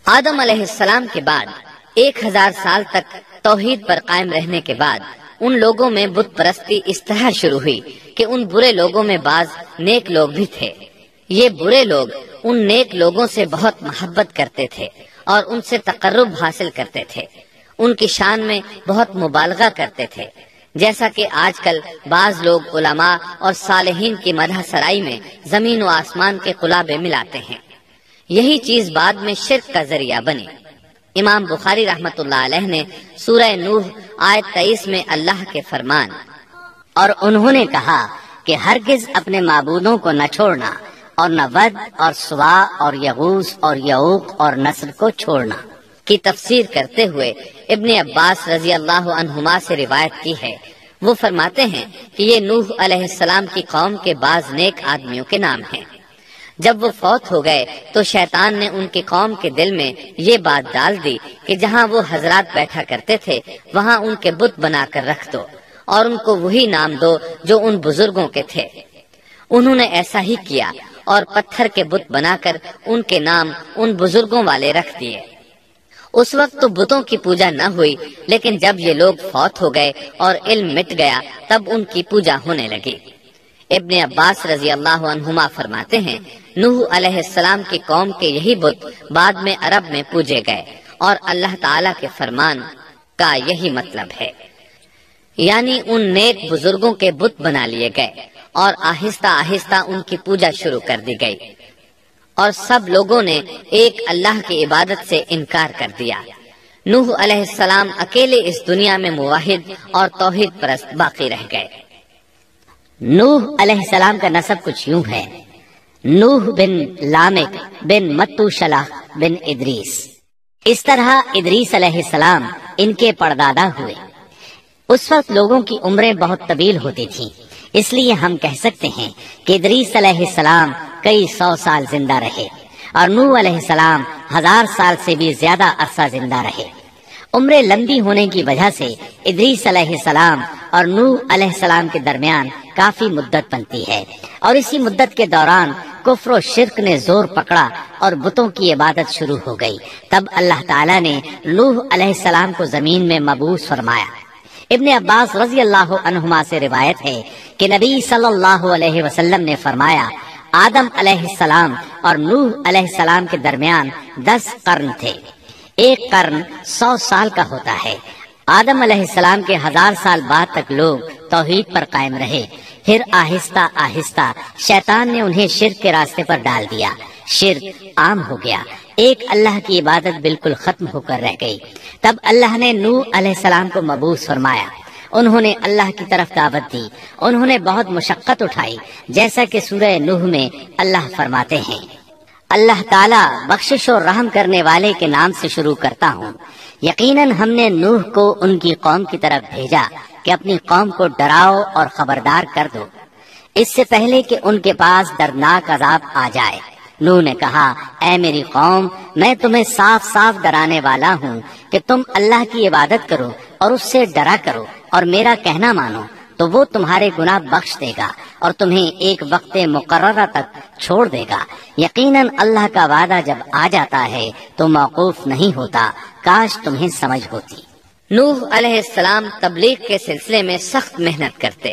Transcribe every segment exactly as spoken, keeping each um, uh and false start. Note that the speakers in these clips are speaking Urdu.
آدم علیہ السلام کے بعد ایک ہزار سال تک توحید پر قائم رہنے کے بعد ان لوگوں میں بت پرستی اس طرح شروع ہوئی کہ ان برے لوگوں میں بعض نیک لوگ بھی تھے۔ یہ برے لوگ ان نیک لوگوں سے بہت محبت کرتے تھے اور ان سے تقرب حاصل کرتے تھے، ان کی شان میں بہت مبالغہ کرتے تھے، جیسا کہ آج کل بعض لوگ علماء اور صالحین کی مدح سرائی میں زمین و آسمان کے قلابے ملاتے ہیں۔ یہی چیز بعد میں شرک کا ذریعہ بنی۔ امام بخاری رحمت اللہ علیہ نے سورہ نوح آیت تیئیس میں اللہ کے فرمان اور انہوں نے کہا کہ ہرگز اپنے معبودوں کو نہ چھوڑنا اور نہ ود اور سوا اور یغوث اور یعوق اور نصر کو چھوڑنا کی تفسیر کرتے ہوئے ابن عباس رضی اللہ عنہما سے روایت کی ہے۔ وہ فرماتے ہیں کہ یہ نوح علیہ السلام کی قوم کے بعض نیک آدمیوں کے نام ہیں۔ جب وہ فوت ہو گئے تو شیطان نے ان کی قوم کے دل میں یہ بات ڈال دی کہ جہاں وہ حضرات بیٹھا کرتے تھے وہاں ان کے بت بنا کر رکھ دو اور ان کو وہی نام دو جو ان بزرگوں کے تھے۔ انہوں نے ایسا ہی کیا اور پتھر کے بت بنا کر ان کے نام ان بزرگوں والے رکھ دیے۔ اس وقت تو بتوں کی پوجا نہ ہوئی، لیکن جب یہ لوگ فوت ہو گئے اور علم مٹ گیا تب ان کی پوجا ہونے لگی۔ ابن عباس رضی اللہ عنہما فرماتے ہیں نوح علیہ السلام کی قوم کے یہی بت بعد میں عرب میں پوجے گئے اور اللہ تعالی کے فرمان کا یہی مطلب ہے، یعنی ان نیک بزرگوں کے بت بنا لیے گئے اور آہستہ آہستہ ان کی پوجا شروع کر دی گئی اور سب لوگوں نے ایک اللہ کی عبادت سے انکار کر دیا۔ نوح علیہ السلام اکیلے اس دنیا میں موحد اور توحید پرست باقی رہ گئے۔ نوح علیہ السلام کا نسب کچھ یوں ہے: نوح بن لامک بن متو شلح بن ادریس۔ اس طرح ادریس علیہ السلام ان کے پردادا ہوئے۔ اس وقت لوگوں کی عمریں بہت طویل ہوتی تھیں، اس لیے ہم کہہ سکتے ہیں کہ ادریس علیہ السلام کئی سو سال زندہ رہے اور نوح علیہ السلام ہزار سال سے بھی زیادہ عرصہ زندہ رہے۔ عمریں لمبی ہونے کی وجہ سے ادریس علیہ السلام اور نوح علیہ السلام کے درمیان کافی مدت بنتی ہے، اور اسی مدت کے دوران کفر و شرک نے زور پکڑا اور بتوں کی عبادت شروع ہو گئی۔ تب اللہ تعالیٰ نے نوح علیہ السلام کو زمین میں مبعوث فرمایا۔ ابن عباس رضی اللہ عنہما سے روایت ہے کہ نبی صلی اللہ علیہ وسلم نے فرمایا آدم علیہ السلام اور نوح علیہ السلام کے درمیان دس قرن تھے۔ ایک قرن سو سال کا ہوتا ہے۔ آدم علیہ السلام کے ہزار سال بعد تک لوگ توحید پر قائم رہے، پھر آہستہ آہستہ شیطان نے انہیں شرک کے راستے پر ڈال دیا، شرک عام ہو گیا، ایک اللہ کی عبادت بالکل ختم ہو کر رہ گئی۔ تب اللہ نے نوح علیہ السلام کو مبعوث فرمایا، انہوں نے اللہ کی طرف دعوت دی، انہوں نے بہت مشقت اٹھائی، جیسا کہ سورہ نوح میں اللہ فرماتے ہیں اللہ تعالیٰ بخشش اور رحم کرنے والے کے نام سے شروع کرتا ہوں۔ یقیناً ہم نے نوح کو ان کی قوم کی طرف بھیجا کہ اپنی قوم کو ڈراؤ اور خبردار کر دو اس سے پہلے کہ ان کے پاس دردناک عذاب آ جائے۔ نوح نے کہا اے میری قوم، میں تمہیں صاف صاف ڈرانے والا ہوں کہ تم اللہ کی عبادت کرو اور اس سے ڈرا کرو اور میرا کہنا مانو، تو وہ تمہارے گناہ بخش دے گا اور تمہیں ایک وقت مقررہ تک چھوڑ دے گا۔ یقیناً اللہ کا وعدہ جب آ جاتا ہے تو موقوف نہیں ہوتا، کاش تمہیں سمجھ ہوتی۔ نوح علیہ السلام تبلیغ کے سلسلے میں سخت محنت کرتے،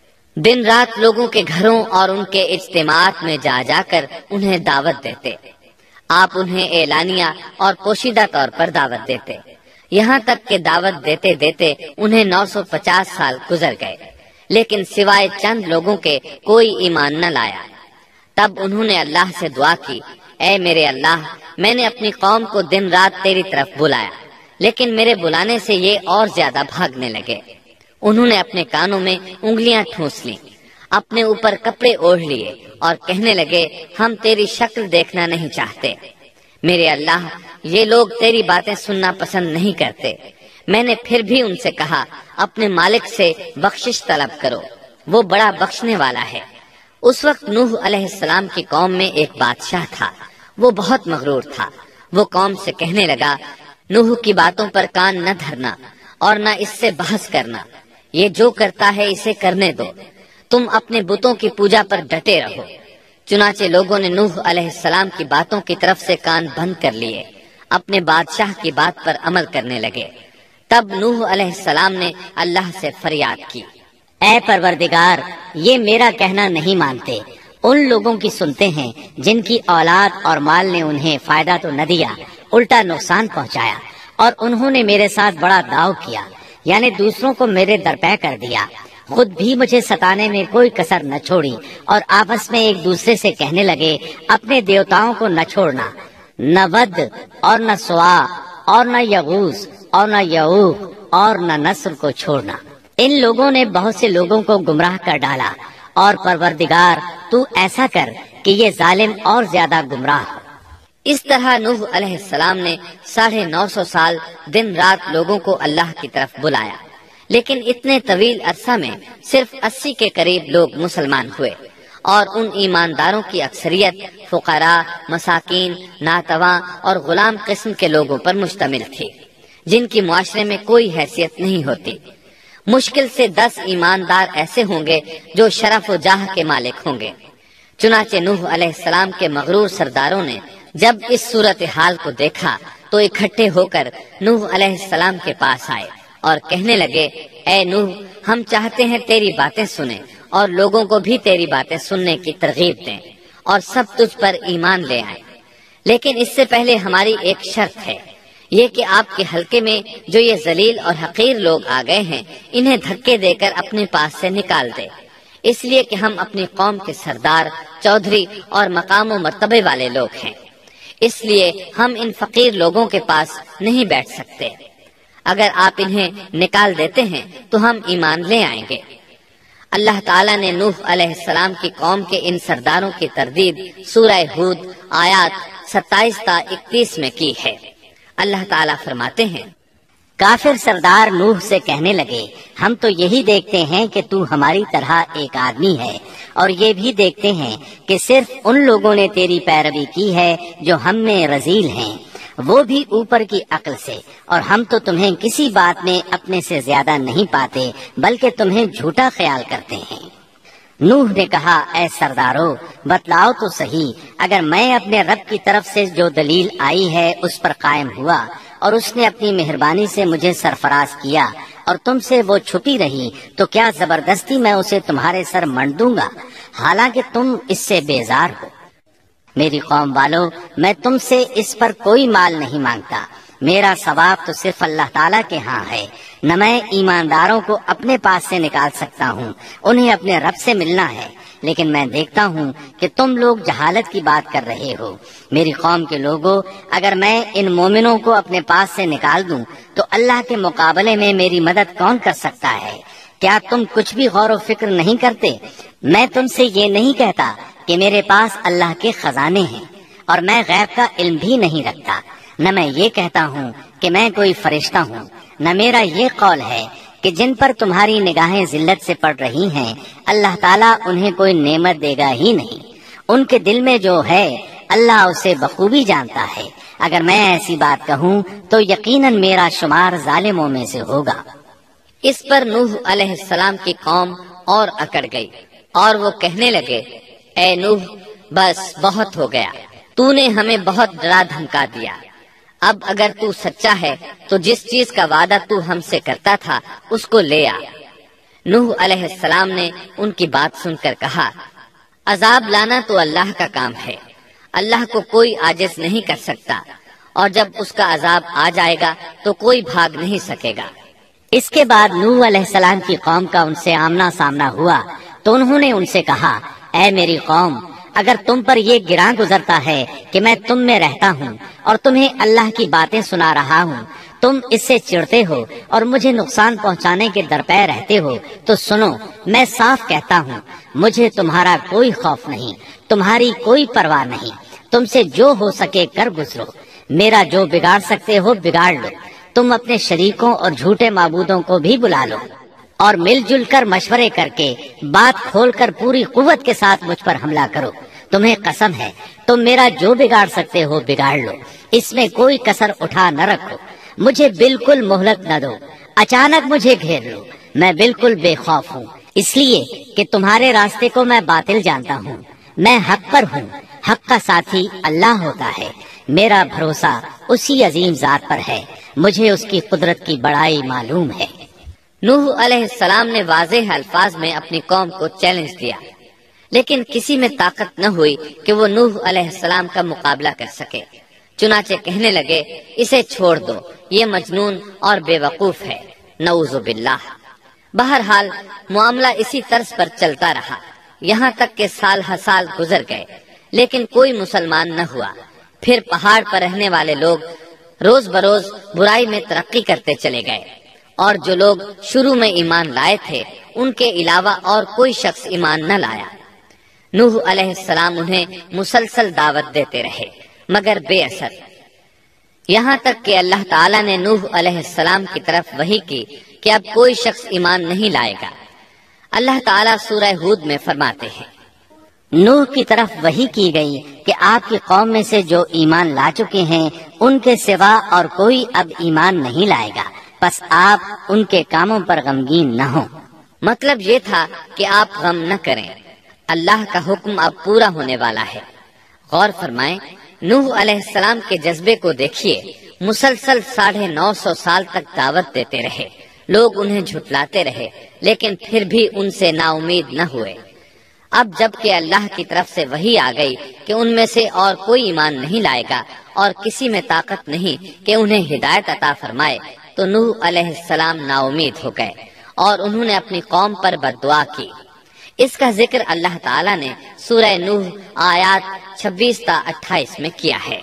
دن رات لوگوں کے گھروں اور ان کے اجتماعات میں جا جا کر انہیں دعوت دیتے۔ آپ انہیں اعلانیہ اور پوشیدہ طور پر دعوت دیتے، یہاں تک کہ دعوت دیتے دیتے انہیں نو سو پچاس سال گزر گئے، لیکن سوائے چند لوگوں کے کوئی ایمان نہ لایا۔ تب انہوں نے اللہ سے دعا کی، اے میرے اللہ، میں نے اپنی قوم کو دن رات تیری طرف بلایا، لیکن میرے بلانے سے یہ اور زیادہ بھاگنے لگے۔ انہوں نے اپنے کانوں میں انگلیاں ٹھونس لیں، اپنے اوپر کپڑے اوڑھ لیے اور کہنے لگے ہم تیری شکل دیکھنا نہیں چاہتے۔ میرے اللہ، یہ لوگ تیری باتیں سننا پسند نہیں کرتے۔ میں نے پھر بھی ان سے کہا اپنے مالک سے بخشش طلب کرو، وہ بڑا بخشنے والا ہے۔ اس وقت نوح علیہ السلام کی قوم میں ایک بادشاہ تھا، وہ بہت مغرور تھا۔ وہ قوم سے کہنے لگا نوح کی باتوں پر کان نہ دھرنا اور نہ اس سے بحث کرنا، یہ جو کرتا ہے اسے کرنے دو، تم اپنے بتوں کی پوجا پر ڈٹے رہو۔ چنانچہ لوگوں نے نوح علیہ السلام کی باتوں کی طرف سے کان بند کر لیے۔ اپنے بادشاہ کی بات پر عمل کرنے لگے۔ تب نوح علیہ السلام نے اللہ سے فریاد کی، اے پروردگار، یہ میرا کہنا نہیں مانتے، ان لوگوں کی سنتے ہیں جن کی اولاد اور مال نے انہیں فائدہ تو نہ دیا، الٹا نقصان پہنچایا، اور انہوں نے میرے ساتھ بڑا داؤ کیا، یعنی دوسروں کو میرے درپے کر دیا، خود بھی مجھے ستانے میں کوئی کسر نہ چھوڑی، اور آپس میں ایک دوسرے سے کہنے لگے اپنے دیوتاؤں کو نہ چھوڑنا، نہ ود اور نہ سوا اور نہ یغوث اور نہ یعوق اور نہ نصر کو چھوڑنا۔ ان لوگوں نے بہت سے لوگوں کو گمراہ کر ڈالا، اور پروردگار تو ایسا کر کہ یہ ظالم اور زیادہ گمراہ ہو۔ اس طرح نوح علیہ السلام نے ساڑھے نو سو سال دن رات لوگوں کو اللہ کی طرف بلایا، لیکن اتنے طویل عرصہ میں صرف اسی کے قریب لوگ مسلمان ہوئے، اور ان ایمانداروں کی اکثریت فقراء، مساکین، ناتواں اور غلام قسم کے لوگوں پر مشتمل تھی، جن کی معاشرے میں کوئی حیثیت نہیں ہوتی۔ مشکل سے دس ایماندار ایسے ہوں گے جو شرف و جاہ کے مالک ہوں گے۔ چنانچہ نوح علیہ السلام کے مغرور سرداروں نے جب اس صورتحال کو دیکھا تو اکٹھے ہو کر نوح علیہ السلام کے پاس آئے اور کہنے لگے، اے نوح، ہم چاہتے ہیں تیری باتیں سنیں اور لوگوں کو بھی تیری باتیں سننے کی ترغیب دیں اور سب تجھ پر ایمان لے آئیں، لیکن اس سے پہلے ہماری ایک شرط ہے، یہ کہ آپ کے حلقے میں جو یہ ذلیل اور حقیر لوگ آ گئے ہیں انہیں دھکے دے کر اپنے پاس سے نکال دے، اس لیے کہ ہم اپنی قوم کے سردار، چودھری اور مقام و مرتبے والے لوگ ہیں، اس لیے ہم ان فقیر لوگوں کے پاس نہیں بیٹھ سکتے۔ اگر آپ انہیں نکال دیتے ہیں تو ہم ایمان لے آئیں گے۔ اللہ تعالیٰ نے نوح علیہ السلام کی قوم کے ان سرداروں کی تردید سورہ ہود آیات ستائیس تا اکتیس میں کی ہے۔ اللہ تعالیٰ فرماتے ہیں، کافر سردار نوح سے کہنے لگے ہم تو یہی دیکھتے ہیں کہ تو ہماری طرح ایک آدمی ہے، اور یہ بھی دیکھتے ہیں کہ صرف ان لوگوں نے تیری پیروی کی ہے جو ہم میں رذیل ہیں، وہ بھی اوپر کی عقل سے، اور ہم تو تمہیں کسی بات میں اپنے سے زیادہ نہیں پاتے بلکہ تمہیں جھوٹا خیال کرتے ہیں۔ نوح نے کہا، اے سردارو، بتلاؤ تو صحیح، اگر میں اپنے رب کی طرف سے جو دلیل آئی ہے اس پر قائم ہوا اور اس نے اپنی مہربانی سے مجھے سرفراز کیا اور تم سے وہ چھپی رہی، تو کیا زبردستی میں اسے تمہارے سر منڈ دوں گا، حالانکہ تم اس سے بیزار ہو۔ میری قوم والو، میں تم سے اس پر کوئی مال نہیں مانگتا، میرا ثواب تو صرف اللہ تعالیٰ کے ہاں ہے، نہ میں ایمانداروں کو اپنے پاس سے نکال سکتا ہوں، انہیں اپنے رب سے ملنا ہے، لیکن میں دیکھتا ہوں کہ تم لوگ جہالت کی بات کر رہے ہو۔ میری قوم کے لوگوں، اگر میں ان مومنوں کو اپنے پاس سے نکال دوں تو اللہ کے مقابلے میں میری مدد کون کر سکتا ہے؟ کیا تم کچھ بھی غور و فکر نہیں کرتے؟ میں تم سے یہ نہیں کہتا کہ میرے پاس اللہ کے خزانے ہیں اور میں غیب کا علم بھی نہیں رکھتا، نہ میں یہ کہتا ہوں کہ میں کوئی فرشتہ ہوں، نہ میرا یہ قول ہے کہ جن پر تمہاری نگاہیں ذلت سے پڑ رہی ہیں اللہ تعالیٰ انہیں کوئی نعمت دے گا ہی نہیں، ان کے دل میں جو ہے اللہ اسے بخوبی جانتا ہے۔ اگر میں ایسی بات کہوں تو یقیناً میرا شمار ظالموں میں سے ہوگا۔ اس پر نوح علیہ السلام کی قوم اور اکڑ گئی اور وہ کہنے لگے، اے نوح، بس بہت ہو گیا، تو نے ہمیں بہت ڈرا دھمکا دیا، اب اگر تو سچا ہے تو جس چیز کا وعدہ تو ہم سے کرتا تھا اس کو لے آ۔ نوح علیہ السلام نے ان کی بات سن کر کہا، عذاب لانا تو اللہ کا کام ہے، اللہ کو کوئی عاجز نہیں کر سکتا، اور جب اس کا عذاب آ جائے گا تو کوئی بھاگ نہیں سکے گا۔ اس کے بعد نوح علیہ السلام کی قوم کا ان سے آمنا سامنا ہوا تو انہوں نے ان سے کہا، اے میری قوم، اگر تم پر یہ گراں گزرتا ہے کہ میں تم میں رہتا ہوں اور تمہیں اللہ کی باتیں سنا رہا ہوں، تم اس سے چڑھتے ہو اور مجھے نقصان پہنچانے کے درپے رہتے ہو، تو سنو، میں صاف کہتا ہوں، مجھے تمہارا کوئی خوف نہیں، تمہاری کوئی پرواہ نہیں، تم سے جو ہو سکے کر گزرو، میرا جو بگاڑ سکتے ہو بگاڑ لو، تم اپنے شریکوں اور جھوٹے معبودوں کو بھی بلا لو اور مل جل کر مشورے کر کے بات کھول کر پوری قوت کے ساتھ مجھ پر حملہ کرو، تمہیں قسم ہے تم میرا جو بگاڑ سکتے ہو بگاڑ لو، اس میں کوئی کسر اٹھا نہ رکھو، مجھے بالکل مہلت نہ دو، اچانک مجھے گھیر لو، میں بالکل بے خوف ہوں، اس لیے کہ تمہارے راستے کو میں باطل جانتا ہوں، میں حق پر ہوں، حق کا ساتھی اللہ ہوتا ہے، میرا بھروسہ اسی عظیم ذات پر ہے، مجھے اس کی قدرت کی بڑائی معلوم ہے۔ نوح علیہ السلام نے واضح الفاظ میں اپنی قوم کو چیلنج دیا، لیکن کسی میں طاقت نہ ہوئی کہ وہ نوح علیہ السلام کا مقابلہ کر سکے۔ چنانچہ کہنے لگے، اسے چھوڑ دو، یہ مجنون اور بے وقوف ہے، نعوذ باللہ۔ بہرحال معاملہ اسی طرز پر چلتا رہا، یہاں تک کہ سال ہر سال گزر گئے، لیکن کوئی مسلمان نہ ہوا۔ پھر پہاڑ پر رہنے والے لوگ روز بروز برائی میں ترقی کرتے چلے گئے، اور جو لوگ شروع میں ایمان لائے تھے ان کے علاوہ اور کوئی شخص ایمان نہ لایا۔ نوح علیہ السلام انہیں مسلسل دعوت دیتے رہے مگر بے اثر، یہاں تک کہ اللہ تعالیٰ نے نوح علیہ السلام کی طرف وحی کی کہ اب کوئی شخص ایمان نہیں لائے گا۔ اللہ تعالیٰ سورہ ہود میں فرماتے ہیں، نوح کی طرف وحی کی گئی کہ آپ کی قوم میں سے جو ایمان لا چکے ہیں ان کے سوا اور کوئی اب ایمان نہیں لائے گا، پس آپ ان کے کاموں پر غمگین نہ ہوں۔ مطلب یہ تھا کہ آپ غم نہ کریں، اللہ کا حکم اب پورا ہونے والا ہے۔ غور فرمائیں، نوح علیہ السلام کے جذبے کو دیکھیے، مسلسل ساڑھے نو سو سال تک دعوت دیتے رہے، لوگ انہیں جھٹلاتے رہے، لیکن پھر بھی ان سے نا امید نہ ہوئے۔ اب جب کہ اللہ کی طرف سے وحی آ گئی کہ ان میں سے اور کوئی ایمان نہیں لائے گا اور کسی میں طاقت نہیں کہ انہیں ہدایت عطا فرمائے، تو نوح علیہ السلام نا امید ہو گئے اور انہوں نے اپنی قوم پر بد دعا کی۔ اس کا ذکر اللہ تعالیٰ نے سورہ نوح آیات چھبیس تا اٹھائیس میں کیا ہے۔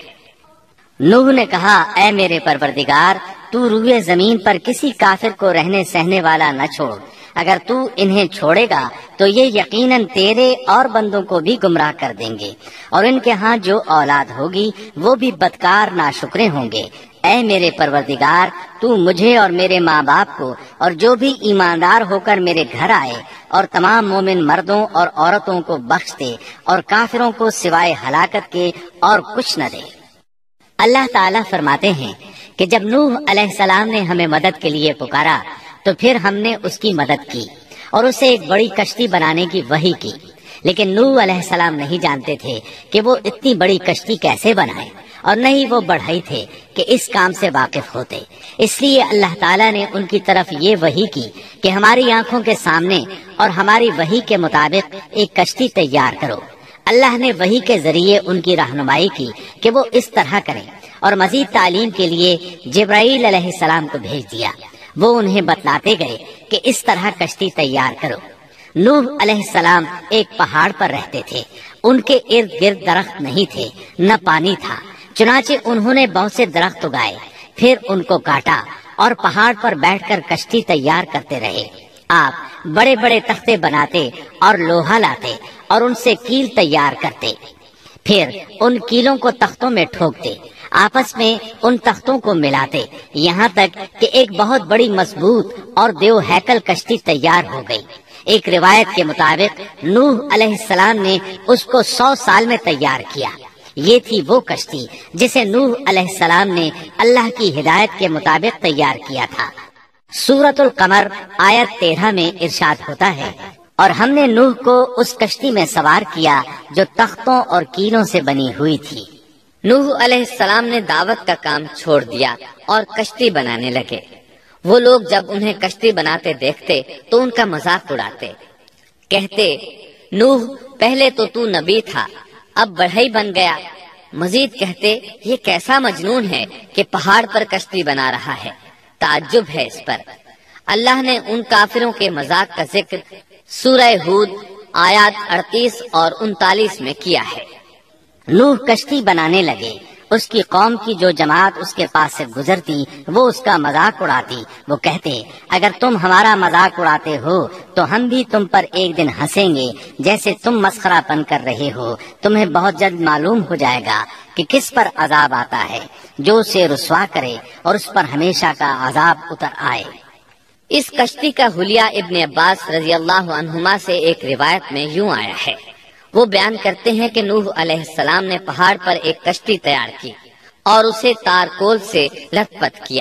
نوح نے کہا، اے میرے پروردگار، تو روئے زمین پر کسی کافر کو رہنے سہنے والا نہ چھوڑ، اگر تو انہیں چھوڑے گا تو یہ یقیناً تیرے اور بندوں کو بھی گمراہ کر دیں گے، اور ان کے ہاں جو اولاد ہوگی وہ بھی بدکار ناشکرے ہوں گے۔ اے میرے پروردگار، تو مجھے اور میرے ماں باپ کو اور جو بھی ایماندار ہو کر میرے گھر آئے اور تمام مومن مردوں اور عورتوں کو بخش دے، اور کافروں کو سوائے ہلاکت کے اور کچھ نہ دے۔ اللہ تعالیٰ فرماتے ہیں کہ جب نوح علیہ السلام نے ہمیں مدد کے لیے پکارا تو پھر ہم نے اس کی مدد کی اور اسے ایک بڑی کشتی بنانے کی وحی کی، لیکن نوح علیہ السلام نہیں جانتے تھے کہ وہ اتنی بڑی کشتی کیسے بنائے، اور نہ ہی وہ بڑھئی تھے کہ اس کام سے واقف ہوتے۔ اس لیے اللہ تعالیٰ نے ان کی طرف یہ وحی کی کہ ہماری آنکھوں کے سامنے اور ہماری وحی کے مطابق ایک کشتی تیار کرو۔ اللہ نے وحی کے ذریعے ان کی رہنمائی کی کہ وہ اس طرح کریں، اور مزید تعلیم کے لیے جبرائیل علیہ السلام کو بھیج دیا۔ وہ انہیں بتلاتے گئے کہ اس طرح کشتی تیار کرو۔ نوح علیہ السلام ایک پہاڑ پر رہتے تھے، ان کے ارد گرد درخت نہیں تھے، نہ پانی تھا، چنانچہ انہوں نے بہت سے درخت اگائے، پھر ان کو کاٹا اور پہاڑ پر بیٹھ کر کشتی تیار کرتے رہے۔ آپ بڑے بڑے تختے بناتے اور لوہا لاتے اور ان سے کیل تیار کرتے، پھر ان کیلوں کو تختوں میں ٹھوکتے، آپس میں ان تختوں کو ملاتے، یہاں تک کہ ایک بہت بڑی مضبوط اور دیو ہیکل کشتی تیار ہو گئی۔ ایک روایت کے مطابق نوح علیہ السلام نے اس کو سو سال میں تیار کیا۔ یہ تھی وہ کشتی جسے نوح علیہ السلام نے اللہ کی ہدایت کے مطابق تیار کیا تھا۔ سورۃ القمر آیت تیرہ میں ارشاد ہوتا ہے، اور ہم نے نوح کو اس کشتی میں سوار کیا جو تختوں اور کیلوں سے بنی ہوئی تھی۔ نوح علیہ السلام نے دعوت کا کام چھوڑ دیا اور کشتی بنانے لگے۔ وہ لوگ جب انہیں کشتی بناتے دیکھتے تو ان کا مذاق اڑاتے، کہتے، نوح پہلے تو تو نبی تھا، اب بڑھئی بن گیا۔ مزید کہتے، یہ کیسا مجنون ہے کہ پہاڑ پر کشتی بنا رہا ہے، تعجب ہے اس پر۔ اللہ نے ان کافروں کے مذاق کا ذکر سورہ ہود آیات اڑتیس اور انتالیس میں کیا ہے۔ نوح کشتی بنانے لگے، اس کی قوم کی جو جماعت اس کے پاس سے گزرتی وہ اس کا مذاق اڑاتی۔ وہ کہتے، اگر تم ہمارا مذاق اڑاتے ہو تو ہم بھی تم پر ایک دن ہنسیں گے جیسے تم مسخرہ پن کر رہے ہو۔ تمہیں بہت جلد معلوم ہو جائے گا کہ کس پر عذاب آتا ہے، جو اسے رسوا کرے اور اس پر ہمیشہ کا عذاب اتر آئے۔ اس کشتی کا حلیہ ابن عباس رضی اللہ عنہما سے ایک روایت میں یوں آیا ہے۔ وہ بیان کرتے ہیں کہ نوح علیہ السلام نے پہاڑ پر ایک کشتی تیار کی اور اسے تارکول سے لت پت کیا۔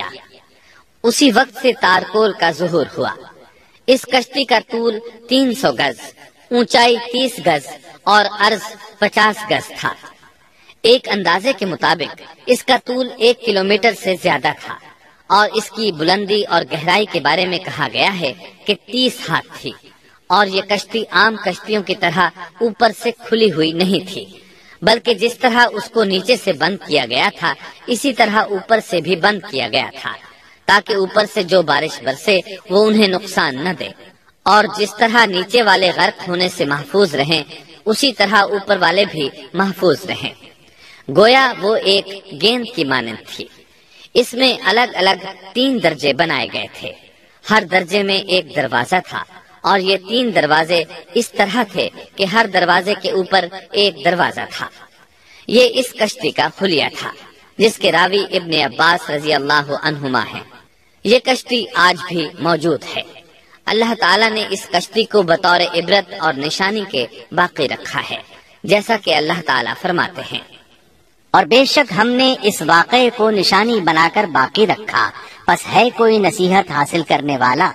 اسی وقت سے تارکول کا ظہور ہوا۔ اس کشتی کا طول تین سو گز، اونچائی تیس گز اور عرض پچاس گز تھا۔ ایک اندازے کے مطابق اس کا طول ایک کلومیٹر سے زیادہ تھا اور اس کی بلندی اور گہرائی کے بارے میں کہا گیا ہے کہ تیس ہاتھ تھی، اور یہ کشتی عام کشتیوں کی طرح اوپر سے کھلی ہوئی نہیں تھی، بلکہ جس طرح اس کو نیچے سے بند کیا گیا تھا اسی طرح اوپر سے بھی بند کیا گیا تھا، تاکہ اوپر سے جو بارش برسے وہ انہیں نقصان نہ دے، اور جس طرح نیچے والے غرق ہونے سے محفوظ رہیں اسی طرح اوپر والے بھی محفوظ رہیں۔ گویا وہ ایک گیند کی مانند تھی۔ اس میں الگ الگ تین درجے بنائے گئے تھے، ہر درجے میں ایک دروازہ تھا، اور یہ تین دروازے اس طرح تھے کہ ہر دروازے کے اوپر ایک دروازہ تھا۔ یہ اس کشتی کا خلیہ تھا جس کے راوی ابن عباس رضی اللہ عنہما ہیں۔ یہ کشتی آج بھی موجود ہے۔ اللہ تعالیٰ نے اس کشتی کو بطور عبرت اور نشانی کے باقی رکھا ہے، جیسا کہ اللہ تعالیٰ فرماتے ہیں، اور بے شک ہم نے اس واقعے کو نشانی بنا کر باقی رکھا، پس ہے کوئی نصیحت حاصل کرنے والا۔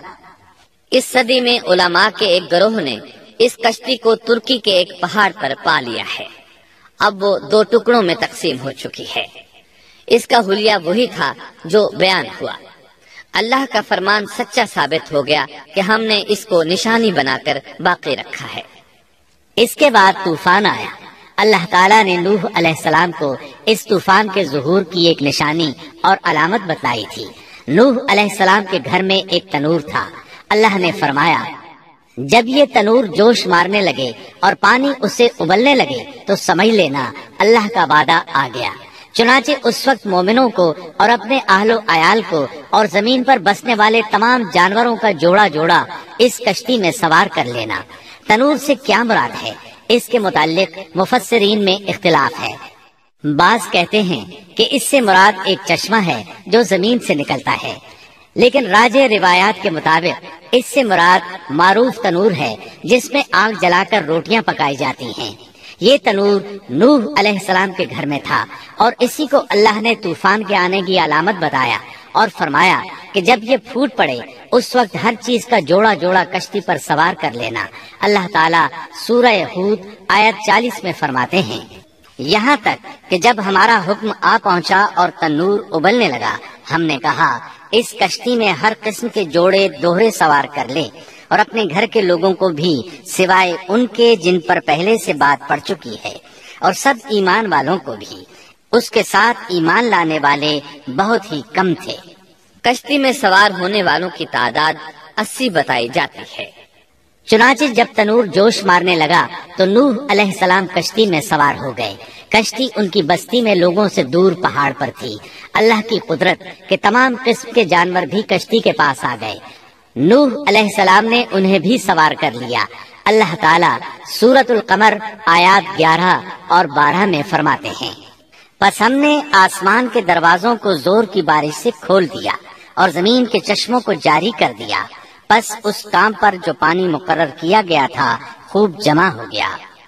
اس صدی میں علماء کے ایک گروہ نے اس کشتی کو ترکی کے ایک پہاڑ پر پا لیا ہے۔ اب وہ دو ٹکڑوں میں تقسیم ہو چکی ہے۔ اس کا حلیہ وہی تھا جو بیان ہوا۔ اللہ کا فرمان سچا ثابت ہو گیا کہ ہم نے اس کو نشانی بنا کر باقی رکھا ہے۔ اس کے بعد طوفان آیا۔ اللہ تعالیٰ نے نوح علیہ السلام کو اس طوفان کے ظہور کی ایک نشانی اور علامت بتلائی تھی۔ نوح علیہ السلام کے گھر میں ایک تنور تھا۔ اللہ نے فرمایا، جب یہ تنور جوش مارنے لگے اور پانی اسے ابلنے لگے تو سمجھ لینا اللہ کا وعدہ آ گیا۔ چنانچہ اس وقت مومنوں کو اور اپنے اہل و عیال کو اور زمین پر بسنے والے تمام جانوروں کا جوڑا جوڑا اس کشتی میں سوار کر لینا۔ تنور سے کیا مراد ہے، اس کے متعلق مفسرین میں اختلاف ہے۔ بعض کہتے ہیں کہ اس سے مراد ایک چشمہ ہے جو زمین سے نکلتا ہے، لیکن راجح روایات کے مطابق اس سے مراد معروف تنور ہے جس میں آگ جلا کر روٹیاں پکائی جاتی ہیں۔ یہ تنور نوح علیہ السلام کے گھر میں تھا، اور اسی کو اللہ نے طوفان کے آنے کی علامت بتایا اور فرمایا کہ جب یہ پھوٹ پڑے اس وقت ہر چیز کا جوڑا جوڑا کشتی پر سوار کر لینا۔ اللہ تعالیٰ سورہ ہود آیت چالیس میں فرماتے ہیں، یہاں تک کہ جب ہمارا حکم آ پہنچا اور تنور ابلنے لگا، ہم نے کہا اس کشتی میں ہر قسم کے جوڑے دوہرے سوار کر لے، اور اپنے گھر کے لوگوں کو بھی سوائے ان کے جن پر پہلے سے بات پڑ چکی ہے، اور سب ایمان والوں کو بھی۔ اس کے ساتھ ایمان لانے والے بہت ہی کم تھے۔ کشتی میں سوار ہونے والوں کی تعداد اسی بتائی جاتی ہے۔ چنانچہ جب تنور جوش مارنے لگا تو نوح علیہ السلام کشتی میں سوار ہو گئے۔ کشتی ان کی بستی میں لوگوں سے دور پہاڑ پر تھی۔ اللہ کی قدرت کہ تمام قسم کے جانور بھی کشتی کے پاس آ گئے۔ نوح علیہ السلام نے انہیں بھی سوار کر لیا۔ اللہ تعالیٰ سورۃ القمر آیات گیارہ اور بارہ میں فرماتے ہیں، پس ہم نے آسمان کے دروازوں کو زور کی بارش سے کھول دیا اور زمین کے چشموں کو جاری کر دیا، پس اس کام پر جو پانی مقرر کیا گیا تھا خوب جمع ہو گیا۔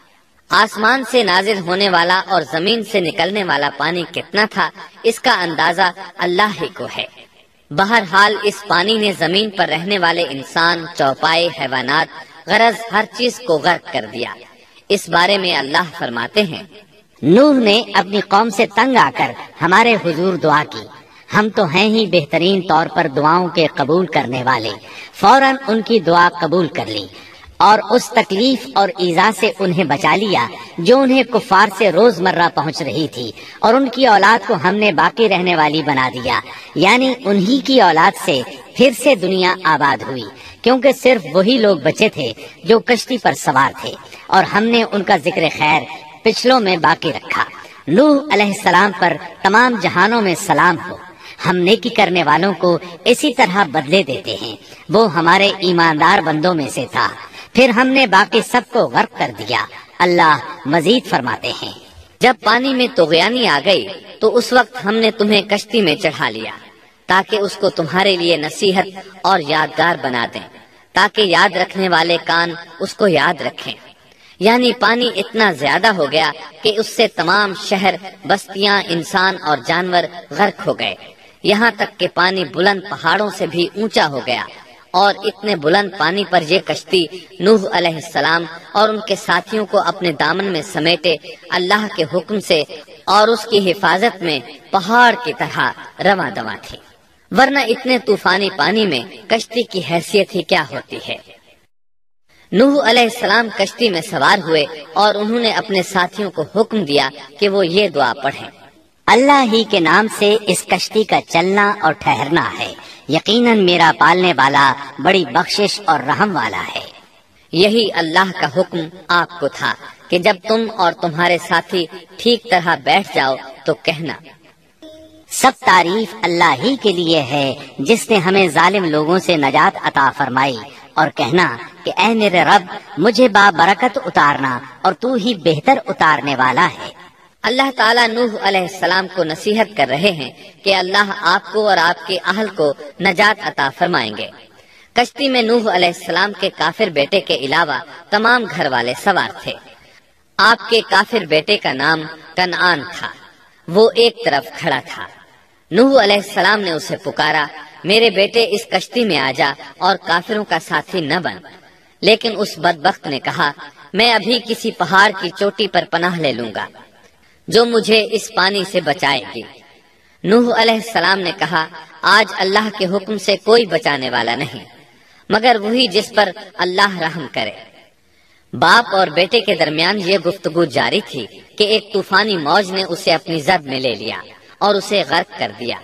آسمان سے نازل ہونے والا اور زمین سے نکلنے والا پانی کتنا تھا، اس کا اندازہ اللہ ہی کو ہے۔ بہرحال اس پانی نے زمین پر رہنے والے انسان، چوپائے، حیوانات، غرض ہر چیز کو غرق کر دیا۔ اس بارے میں اللہ فرماتے ہیں، نوح نے اپنی قوم سے تنگ آ کر ہمارے حضور دعا کی، ہم تو ہیں ہی بہترین طور پر دعاؤں کے قبول کرنے والے۔ فوراً ان کی دعا قبول کر لی اور اس تکلیف اور ایذا سے انہیں بچا لیا جو انہیں کفار سے روز مرہ پہنچ رہی تھی، اور ان کی اولاد کو ہم نے باقی رہنے والی بنا دیا، یعنی انہی کی اولاد سے پھر سے دنیا آباد ہوئی، کیونکہ صرف وہی لوگ بچے تھے جو کشتی پر سوار تھے، اور ہم نے ان کا ذکر خیر پچھلوں میں باقی رکھا۔ نوح علیہ السلام پر تمام جہانوں میں سلام ہو۔ ہم نیکی کرنے والوں کو اسی طرح بدلے دیتے ہیں، وہ ہمارے ایماندار بندوں میں سے تھا، پھر ہم نے باقی سب کو غرق کر دیا۔ اللہ مزید فرماتے ہیں، جب پانی میں طغیانی آ گئی تو اس وقت ہم نے تمہیں کشتی میں چڑھا لیا تاکہ اس کو تمہارے لیے نصیحت اور یادگار بنا دیں، تاکہ یاد رکھنے والے کان اس کو یاد رکھیں۔ یعنی پانی اتنا زیادہ ہو گیا کہ اس سے تمام شہر، بستیاں، انسان اور جانور غرق ہو گئے، یہاں تک کہ پانی بلند پہاڑوں سے بھی اونچا ہو گیا، اور اتنے بلند پانی پر یہ کشتی نوح علیہ السلام اور ان کے ساتھیوں کو اپنے دامن میں سمیٹے اللہ کے حکم سے اور اس کی حفاظت میں پہاڑ کی طرح رواں دواں تھی، ورنہ اتنے طوفانی پانی میں کشتی کی حیثیت ہی کیا ہوتی ہے۔ نوح علیہ السلام کشتی میں سوار ہوئے اور انہوں نے اپنے ساتھیوں کو حکم دیا کہ وہ یہ دعا پڑھیں، اللہ ہی کے نام سے اس کشتی کا چلنا اور ٹھہرنا ہے، یقیناً میرا پالنے والا بڑی بخشش اور رحم والا ہے۔ یہی اللہ کا حکم آپ کو تھا کہ جب تم اور تمہارے ساتھی ٹھیک طرح بیٹھ جاؤ تو کہنا، سب تعریف اللہ ہی کے لیے ہے جس نے ہمیں ظالم لوگوں سے نجات عطا فرمائی، اور کہنا کہ اے میرے رب مجھے بابرکت اتارنا اور تو ہی بہتر اتارنے والا ہے۔ اللہ تعالیٰ نوح علیہ السلام کو نصیحت کر رہے ہیں کہ اللہ آپ کو اور آپ کے اہل کو نجات عطا فرمائیں گے۔ کشتی میں نوح علیہ السلام کے کافر بیٹے کے علاوہ تمام گھر والے سوار تھے۔ آپ کے کافر بیٹے کا نام کنعان تھا، وہ ایک طرف کھڑا تھا۔ نوح علیہ السلام نے اسے پکارا، میرے بیٹے اس کشتی میں آ جا اور کافروں کا ساتھی نہ بن، لیکن اس بدبخت نے کہا، میں ابھی کسی پہاڑ کی چوٹی پر پناہ لے لوں گا جو مجھے اس پانی سے بچائے گی۔ نوح علیہ السلام نے کہا، آج اللہ کے حکم سے کوئی بچانے والا نہیں مگر وہی جس پر اللہ رحم کرے۔ باپ اور بیٹے کے درمیان یہ گفتگو جاری تھی کہ ایک طوفانی موج نے اسے اپنی زد میں لے لیا اور اسے غرق کر دیا۔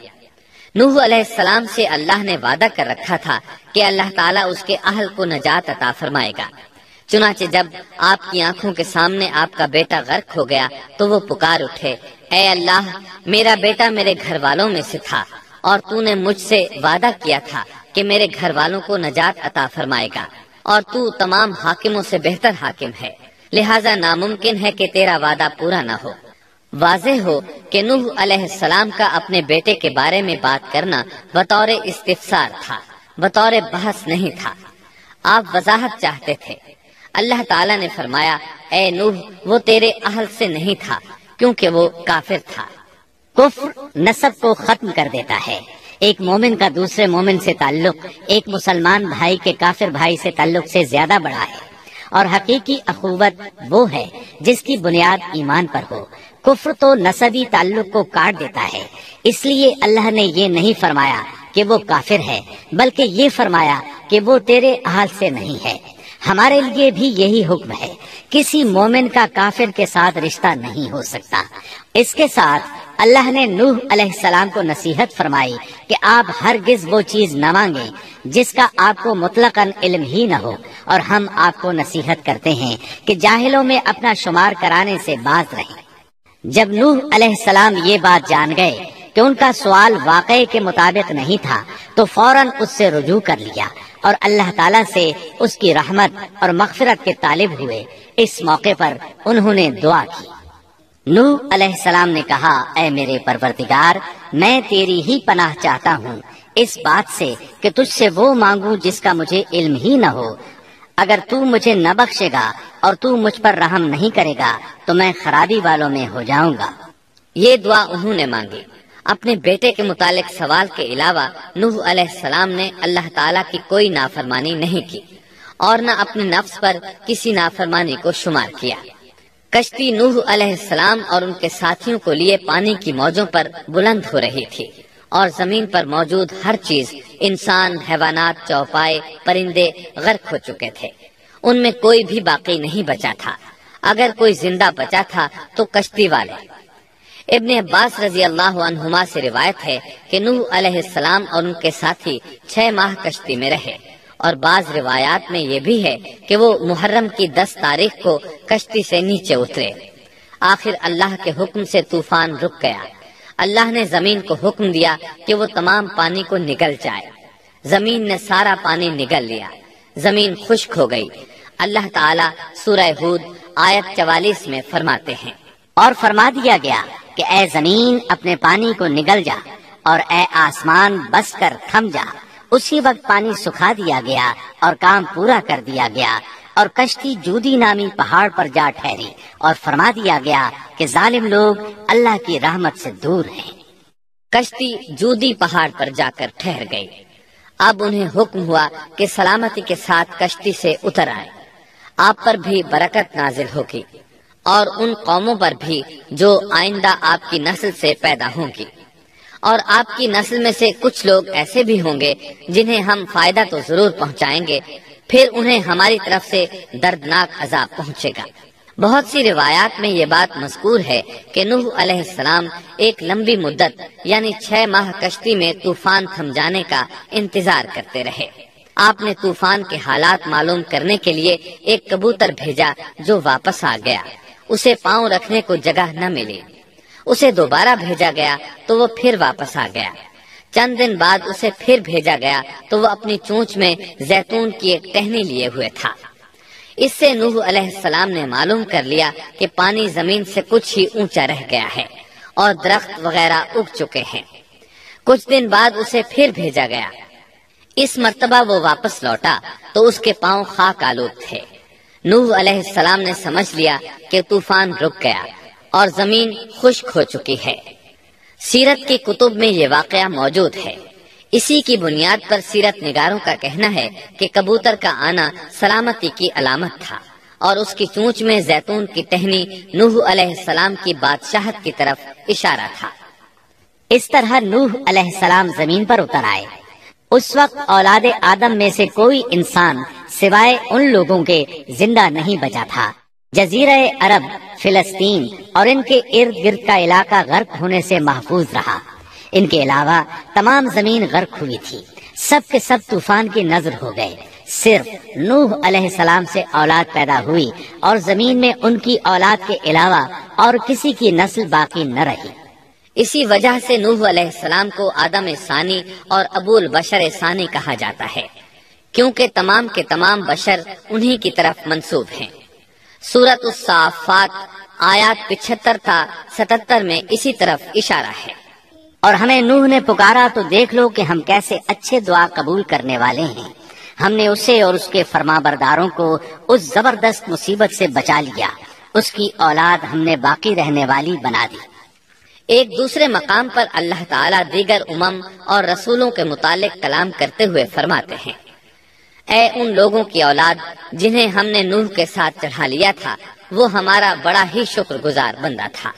نوح علیہ السلام سے اللہ نے وعدہ کر رکھا تھا کہ اللہ تعالیٰ اس کے اہل کو نجات عطا فرمائے گا۔ چنانچہ جب آپ کی آنکھوں کے سامنے آپ کا بیٹا غرق ہو گیا تو وہ پکار اٹھے، اے اللہ، میرا بیٹا میرے گھر والوں میں سے تھا اور تو نے مجھ سے وعدہ کیا تھا کہ میرے گھر والوں کو نجات عطا فرمائے گا، اور تو تمام حاکموں سے بہتر حاکم ہے، لہذا ناممکن ہے کہ تیرا وعدہ پورا نہ ہو۔ واضح ہو کہ نوح علیہ السلام کا اپنے بیٹے کے بارے میں بات کرنا بطور استفسار تھا، بطور بحث نہیں تھا۔ آپ وضاحت چاہتے تھے۔ اللہ تعالیٰ نے فرمایا، اے نوح، وہ تیرے اہل سے نہیں تھا کیونکہ وہ کافر تھا۔ کفر نسب کو ختم کر دیتا ہے۔ ایک مومن کا دوسرے مومن سے تعلق ایک مسلمان بھائی کے کافر بھائی سے تعلق سے زیادہ بڑا ہے، اور حقیقی اخوت وہ ہے جس کی بنیاد ایمان پر ہو۔ کفر تو نسبی تعلق کو کاٹ دیتا ہے، اس لیے اللہ نے یہ نہیں فرمایا کہ وہ کافر ہے، بلکہ یہ فرمایا کہ وہ تیرے اہل سے نہیں ہے۔ ہمارے لیے بھی یہی حکم ہے، کسی مومن کا کافر کے ساتھ رشتہ نہیں ہو سکتا۔ اس کے ساتھ اللہ نے نوح علیہ السلام کو نصیحت فرمائی کہ آپ ہرگز وہ چیز نہ مانگیں جس کا آپ کو مطلقاً علم ہی نہ ہو، اور ہم آپ کو نصیحت کرتے ہیں کہ جاہلوں میں اپنا شمار کرانے سے باز رہیں۔ جب نوح علیہ السلام یہ بات جان گئے کہ ان کا سوال واقعے کے مطابق نہیں تھا تو فوراً اس سے رجوع کر لیا اور اللہ تعالیٰ سے اس کی رحمت اور مغفرت کے طالب ہوئے۔ اس موقع پر انہوں نے دعا کی۔ نوح علیہ السلام نے کہا، اے میرے پروردگار، میں تیری ہی پناہ چاہتا ہوں اس بات سے کہ تجھ سے وہ مانگوں جس کا مجھے علم ہی نہ ہو۔ اگر تو مجھے نہ بخشے گا اور تو مجھ پر رحم نہیں کرے گا تو میں خرابی والوں میں ہو جاؤں گا۔ یہ دعا انہوں نے مانگی۔ اپنے بیٹے کے متعلق سوال کے علاوہ نوح علیہ السلام نے اللہ تعالیٰ کی کوئی نافرمانی نہیں کی اور نہ اپنے نفس پر کسی نافرمانی کو شمار کیا۔ کشتی نوح علیہ السلام اور ان کے ساتھیوں کو لیے پانی کی موجوں پر بلند ہو رہی تھی، اور زمین پر موجود ہر چیز، انسان، حیوانات، چوپائے، پرندے غرق ہو چکے تھے۔ ان میں کوئی بھی باقی نہیں بچا تھا۔ اگر کوئی زندہ بچا تھا تو کشتی والے۔ ابن عباس رضی اللہ عنہما سے روایت ہے کہ نوح علیہ السلام اور ان کے ساتھی چھ ماہ کشتی میں رہے، اور بعض روایات میں یہ بھی ہے کہ وہ محرم کی دس تاریخ کو کشتی سے نیچے اترے۔ آخر اللہ کے حکم سے طوفان رک گیا۔ اللہ نے زمین کو حکم دیا کہ وہ تمام پانی کو نگل جائے۔ زمین نے سارا پانی نگل لیا، زمین خشک ہو گئی۔ اللہ تعالیٰ سورہ ہود آیت چوالیس میں فرماتے ہیں، اور فرما دیا گیا کہ اے زمین اپنے پانی کو نگل جا، اور اے آسمان بس کر تھم جا۔ اسی وقت پانی سکھا دیا گیا اور کام پورا کر دیا گیا، اور کشتی جودی نامی پہاڑ پر جا ٹھہری، اور فرما دیا گیا کہ ظالم لوگ اللہ کی رحمت سے دور ہیں۔ کشتی جودی پہاڑ پر جا کر ٹھہر گئی۔ اب انہیں حکم ہوا کہ سلامتی کے ساتھ کشتی سے اتر آئے۔ آپ پر بھی برکت نازل ہوگی۔ اور ان قوموں پر بھی جو آئندہ آپ کی نسل سے پیدا ہوں گی، اور آپ کی نسل میں سے کچھ لوگ ایسے بھی ہوں گے جنہیں ہم فائدہ تو ضرور پہنچائیں گے، پھر انہیں ہماری طرف سے دردناک عذاب پہنچے گا۔ بہت سی روایات میں یہ بات مذکور ہے کہ نوح علیہ السلام ایک لمبی مدت یعنی چھ ماہ کشتی میں طوفان تھم جانے کا انتظار کرتے رہے۔ آپ نے طوفان کے حالات معلوم کرنے کے لیے ایک کبوتر بھیجا جو واپس آ گیا، اسے پاؤں رکھنے کو جگہ نہ ملی۔ اسے دوبارہ بھیجا گیا تو وہ پھر واپس آ گیا۔ چند دن بعد اسے پھر بھیجا گیا تو وہ اپنی چونچ میں زیتون کی ایک ٹہنی لیے ہوئے تھا۔ اس سے نوح علیہ السلام نے معلوم کر لیا کہ پانی زمین سے کچھ ہی اونچا رہ گیا ہے اور درخت وغیرہ اگ چکے ہیں۔ کچھ دن بعد اسے پھر بھیجا گیا۔ اس مرتبہ وہ واپس لوٹا تو اس کے پاؤں خاک آلود تھے۔ نوح علیہ السلام نے سمجھ لیا کہ طوفان رک گیا اور زمین خشک ہو چکی ہے۔ سیرت کی کتب میں یہ واقعہ موجود ہے۔ اسی کی بنیاد پر سیرت نگاروں کا کہنا ہے کہ کبوتر کا آنا سلامتی کی علامت تھا اور اس کی چونچ میں زیتون کی ٹہنی نوح علیہ السلام کی بادشاہت کی طرف اشارہ تھا۔ اس طرح نوح علیہ السلام زمین پر اتر آئے۔ اس وقت اولاد آدم میں سے کوئی انسان سوائے ان لوگوں کے زندہ نہیں بچا تھا۔ جزیرہ عرب، فلسطین اور ان کے ارد گرد کا علاقہ غرق ہونے سے محفوظ رہا۔ ان کے علاوہ تمام زمین غرق ہوئی تھی۔ سب کے سب طوفان کی نظر ہو گئے۔ صرف نوح علیہ السلام سے اولاد پیدا ہوئی اور زمین میں ان کی اولاد کے علاوہ اور کسی کی نسل باقی نہ رہی۔ اسی وجہ سے نوح علیہ السلام کو آدم ثانی اور ابو البشر ثانی کہا جاتا ہے، کیونکہ تمام کے تمام بشر انہی کی طرف منسوب ہیں۔ سورۃ الصافات آیات پچہتر تا ستتر میں اسی طرف اشارہ ہے۔ اور ہمیں نوح نے پکارا تو دیکھ لو کہ ہم کیسے اچھے دعا قبول کرنے والے ہیں۔ ہم نے اسے اور اس کے فرما برداروں کو اس زبردست مصیبت سے بچا لیا۔ اس کی اولاد ہم نے باقی رہنے والی بنا دی۔ ایک دوسرے مقام پر اللہ تعالیٰ دیگر امم اور رسولوں کے متعلق کلام کرتے ہوئے فرماتے ہیں، اے ان لوگوں کی اولاد جنہیں ہم نے نوح کے ساتھ چڑھا لیا تھا، وہ ہمارا بڑا ہی شکر گزار بندہ تھا۔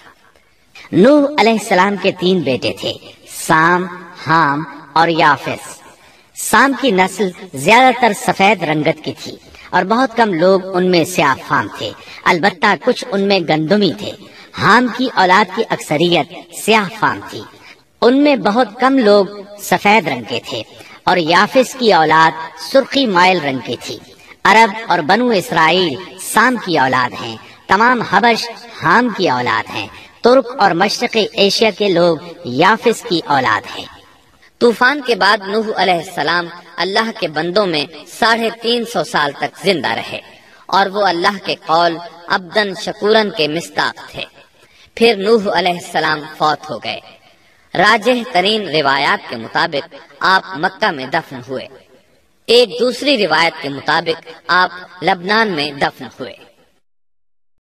نوح علیہ السلام کے تین بیٹے تھے، سام، حام اور یافس۔ سام کی نسل زیادہ تر سفید رنگت کی تھی اور بہت کم لوگ ان میں سیاہ فام تھے، البتہ کچھ ان میں گندمی تھے۔ حام کی اولاد کی اکثریت سیاہ فام تھی، ان میں بہت کم لوگ سفید رنگ کے تھے، اور یافس کی اولاد سرخی مائل رنگ کی تھی۔ عرب اور بنو اسرائیل سام کی اولاد ہیں، تمام حبش حام کی اولاد ہیں، ترک اور مشرقی ایشیا کے لوگ یافس کی اولاد ہیں۔ طوفان کے بعد نوح علیہ السلام اللہ کے بندوں میں ساڑھے تین سو سال تک زندہ رہے، اور وہ اللہ کے قول عبدن شکورن کے مصداق تھے۔ پھر نوح علیہ السلام فوت ہو گئے۔ راجح ترین روایات کے مطابق آپ مکہ میں دفن ہوئے۔ ایک دوسری روایت کے مطابق آپ لبنان میں دفن ہوئے۔